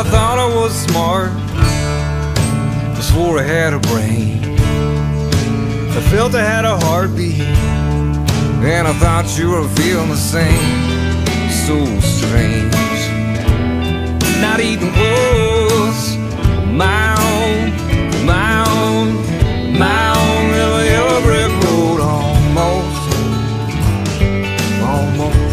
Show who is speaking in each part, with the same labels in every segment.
Speaker 1: I thought I was smart, I swore I had a brain, I felt I had a heartbeat, and I thought you were feeling the same. So strange, not even close. My own, my own, my own little yellow brick road. Almost, almost.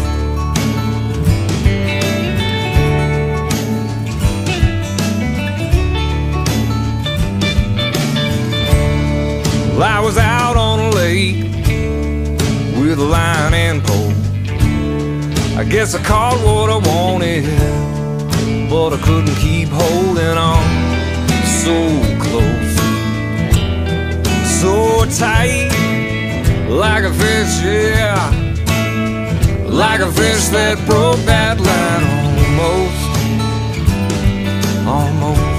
Speaker 1: Well, I was out on a lake with a line and pole. I guess I caught what I wanted, but I couldn't keep holding on. So close, so tight, like a fish, yeah, like a fish that broke that line. Almost, almost.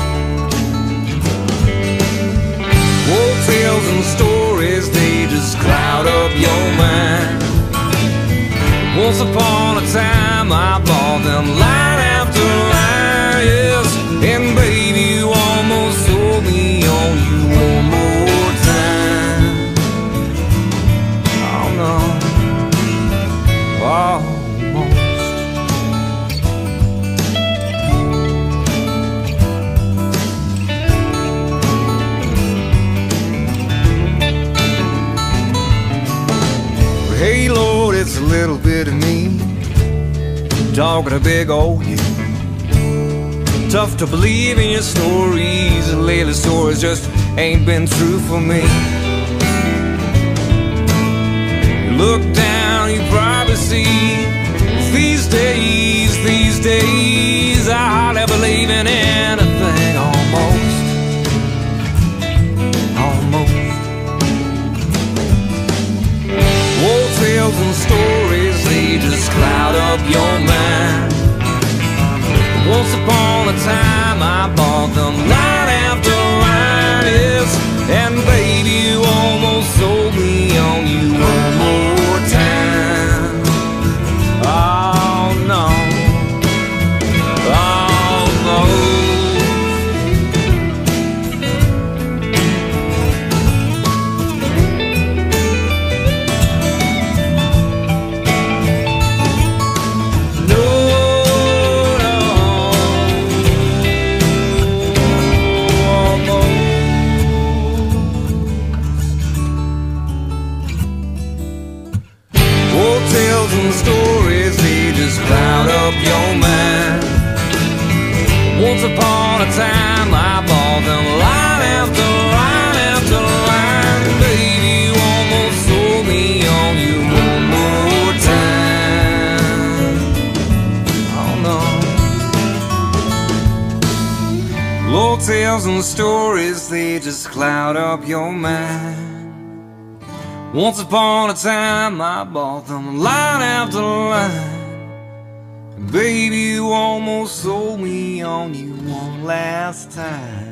Speaker 1: Old tales and stories, they just cloud up your mind. Once upon a time I bought them line after line, yes. And baby, you almost sold me on you one more time. Oh no, almost. Hey Lord, it's a little bit of me talking a big old you. Tough to believe in your stories, lately stories just ain't been true for me. You look down, you probably see these days I hardly believe in anything. Almost, almost. Old tales and stories, they just cloud up your mind. Once upon a time I bought them line after line, yes. And baby, you almost sold me on you one more time. Oh no, almost. Tales and stories, they just cloud up your mind. Once upon a time I bought them line after line after line. Baby, you almost sold me on you one more time. Oh no. Old tales and stories, they just cloud up your mind. Once upon a time I bought them line after line. Baby, you almost sold me on you one last time.